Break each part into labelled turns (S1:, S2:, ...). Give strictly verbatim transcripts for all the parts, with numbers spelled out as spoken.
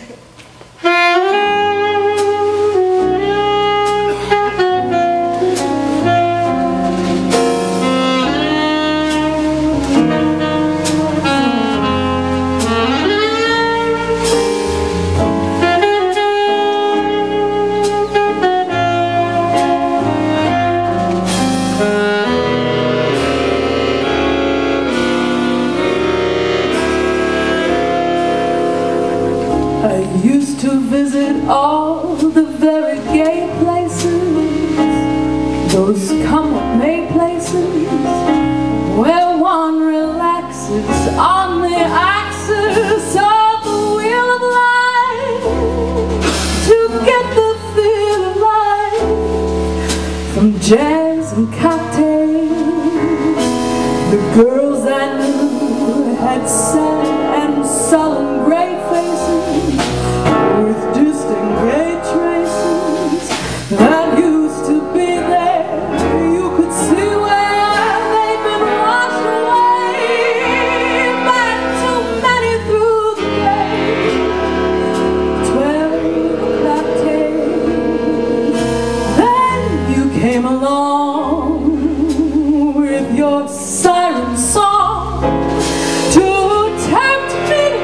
S1: I used to visit all the very gay places, those come-what-may places, where one relaxes on the axis of the wheel of life to get the feel of life from jazz and cocktails. The girls I knew had sad and sullen gray faces with distant gay traces that used to be there. You could see where they'd been washed away. Back too many through the day. Twelve o'clock tales. Then you came along with your siren song to tempt me to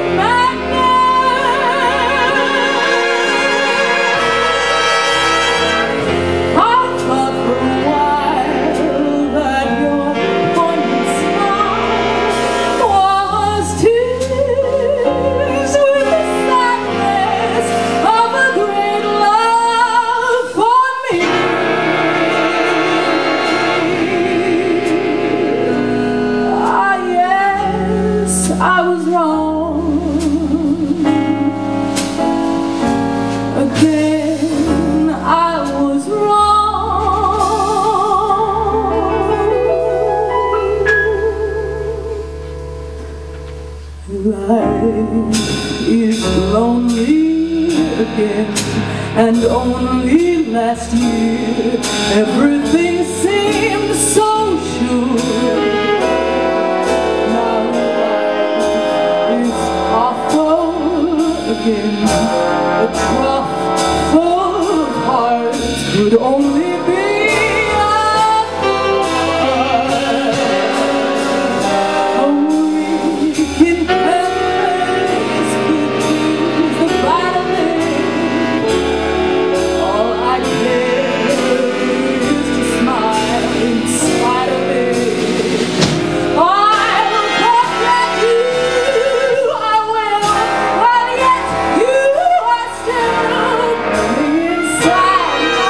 S1: madness. I thought for a while that your poignant smile was tears with the sadness of a great love for me. Ah, yes, I was wrong. Again, I was wrong. Life is lonely again, and only last year everything seemed so sure. Now life is awful again. A trough full of hearts could only be a flood. A week in Paris could ease the violin. All I care is to smile in spite of it. I will forget you, I will, but yet you are still burning inside my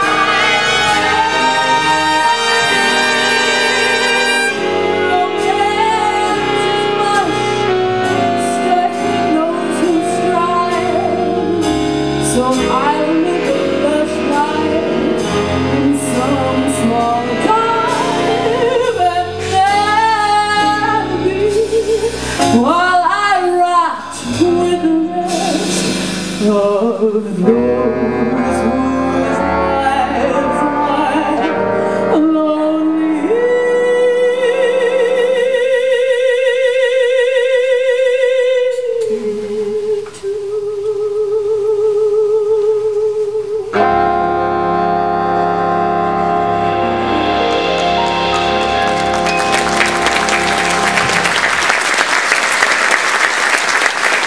S1: romance is mush, Stephen knows who strive, so I'll make a blush light in some small time, and there'll be, while I rot with the rest of those whose lives lie lonely too.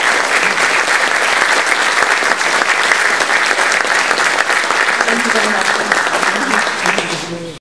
S1: Thank you very much.